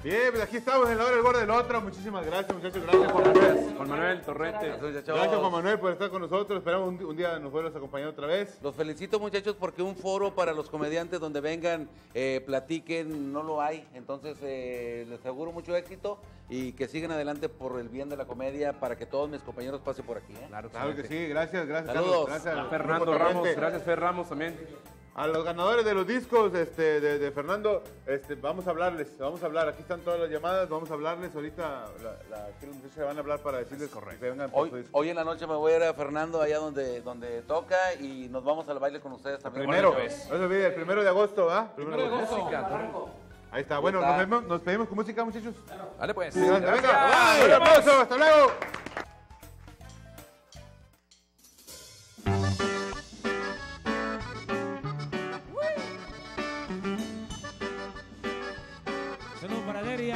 Bien, pues aquí estamos en la hora del borde del otro. Muchísimas gracias, muchachos. Gracias, Juan Manuel. Juan Manuel Torrente. Gracias, Juan Manuel, por estar con nosotros. Esperamos un día nos vuelvas a acompañar otra vez. Los felicito, muchachos, porque un foro para los comediantes donde vengan, platiquen, no lo hay. Entonces, les auguro mucho éxito y que sigan adelante por el bien de la comedia para que todos mis compañeros pasen por aquí. Claro que sí. Gracias, Saludos. Carlos. Gracias. A Fernando Ramos. Gracias, Fer Ramos también. A los ganadores de los discos de Fernando, vamos a hablarles, aquí están todas las llamadas, vamos a hablarles ahorita, aquí los muchachos se van a hablar para decirles que vengan por su disco. Hoy en la noche me voy a ir a Fernando, allá donde toca, y nos vamos al baile con ustedes también. Primero, eso viene el 1 de agosto, ¿va? Primero de agosto. Ahí está, bueno, nos pedimos con música, muchachos. Dale pues. Venga, un aplauso, hasta luego. Saludos para Deria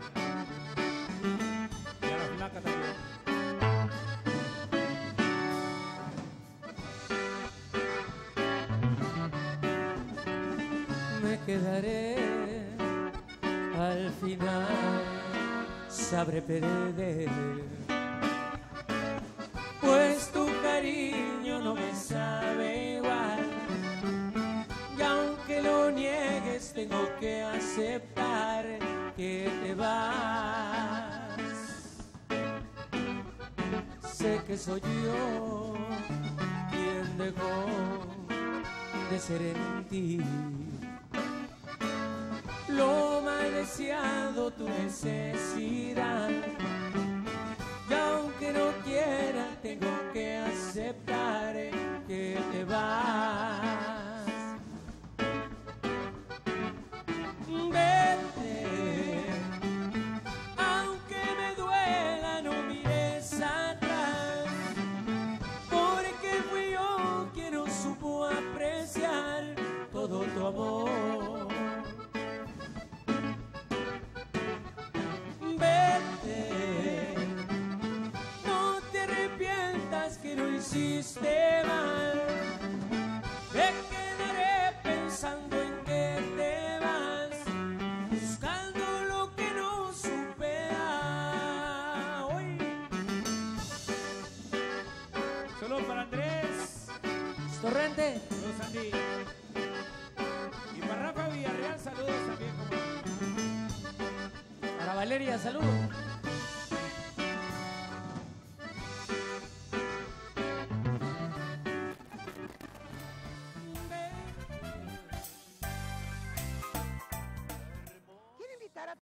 y a la flaca también. Me quedaré al final, sabré perder, pues tu cariño no me sabe igual. Y aunque lo niegues, tengo que aceptar que te vas. Sé que soy yo quien dejó de ser en ti lo mal deseado, tu necesidad. Y aunque no quiera, tengo que aceptar que te vas. Vete, aunque me duela, no mires atrás, porque fui yo quien no supo apreciar todo tu amor. Vete, no te arrepientas que lo hiciste mal. Me quedaré pensando en que te vas, buscando lo que no supe dar. Hoy. Saludos para Andrés. Torrente. Saludos, Andy. Y para Rafa Villarreal, saludos también. Para Valeria, saludos.